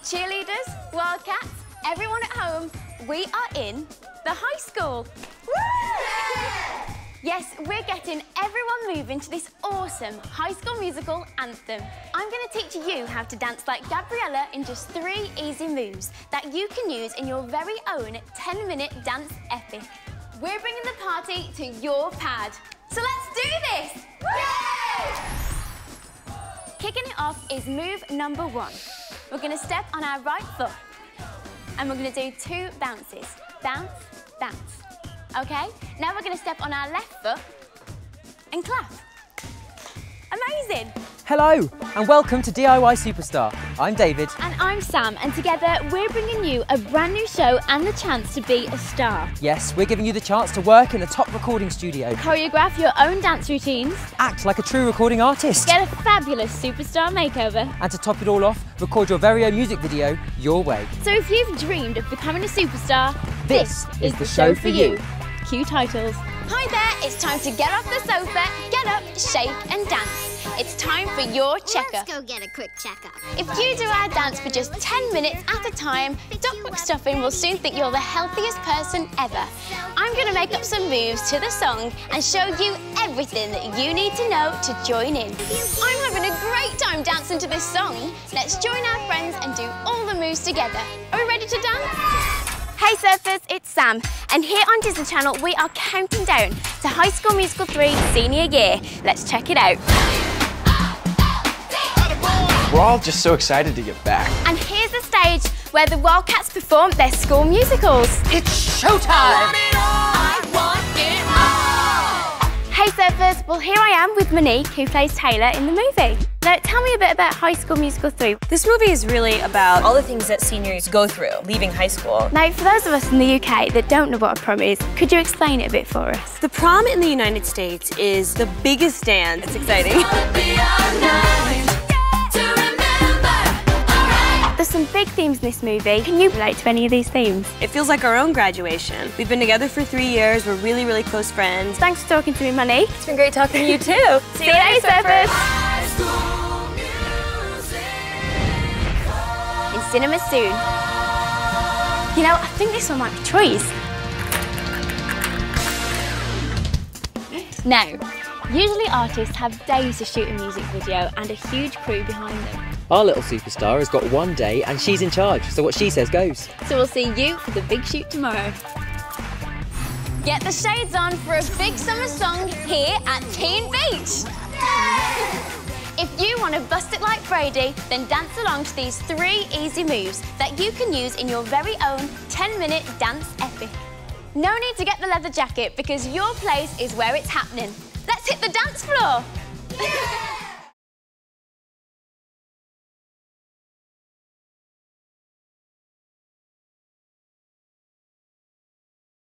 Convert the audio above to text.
cheerleaders, Wildcats, everyone at home, we are in the high school. Woo! Yes, we're getting everyone moving to this awesome High School Musical anthem. I'm going to teach you how to dance like Gabriella in just 3 easy moves that you can use in your very own 10-minute dance epic. We're bringing the party to your pad. So let's do this! Yay! Kicking it off is move number 1. We're going to step on our right foot and we're going to do 2 bounces. Bounce, bounce. Okay, now we're going to step on our left foot and clap. Amazing! Hello and welcome to DIY Superstar. I'm David. And I'm Sam, and together we're bringing you a brand new show and the chance to be a star. Yes, we're giving you the chance to work in a top recording studio. Choreograph your own dance routines. Act like a true recording artist. Get a fabulous superstar makeover. And to top it all off, record your very own music video your way. So if you've dreamed of becoming a superstar, this is the show for you. Cue titles. Hi there, it's time to get off the sofa, get up, shake and dance. It's time for your checkup. Let's go get a quick checkup. If you do our dance for just 10 minutes at a time, Doc McStuffin will soon think you're the healthiest person ever. I'm going to make up some moves to the song and show you everything that you need to know to join in. I'm having a great time dancing to this song. Let's join our friends and do all the moves together. Are we ready to dance? Hey surfers, it's Sam, and here on Disney Channel we are counting down to High School Musical 3 senior year. Let's check it out. We're all just so excited to get back. And here's the stage where the Wildcats perform their school musicals. It's showtime! Hey surfers, well here I am with Monique, who plays Taylor in the movie. Now tell me a bit about High School Musical 3. This movie is really about all the things that seniors go through leaving high school. Now for those of us in the UK that don't know what a prom is, could you explain it a bit for us? The prom in the United States is the biggest dance. It's exciting. There's some big themes in this movie. Can you relate to any of these themes? It feels like our own graduation. We've been together for 3 years. We're really, really close friends. Thanks for talking to me, Monique. It's been great talking to you too. See you later, surfers. In cinemas soon. You know, I think this one might be Troy's. Now, usually artists have days to shoot a music video and a huge crew behind them. Our little superstar has got 1 day and she's in charge, so what she says goes. So we'll see you for the big shoot tomorrow. Get the shades on for a big summer song here at Teen Beach. If you want to bust it like Brady, then dance along to these 3 easy moves that you can use in your very own 10-minute dance epic. No need to get the leather jacket because your place is where it's happening. Let's hit the dance floor.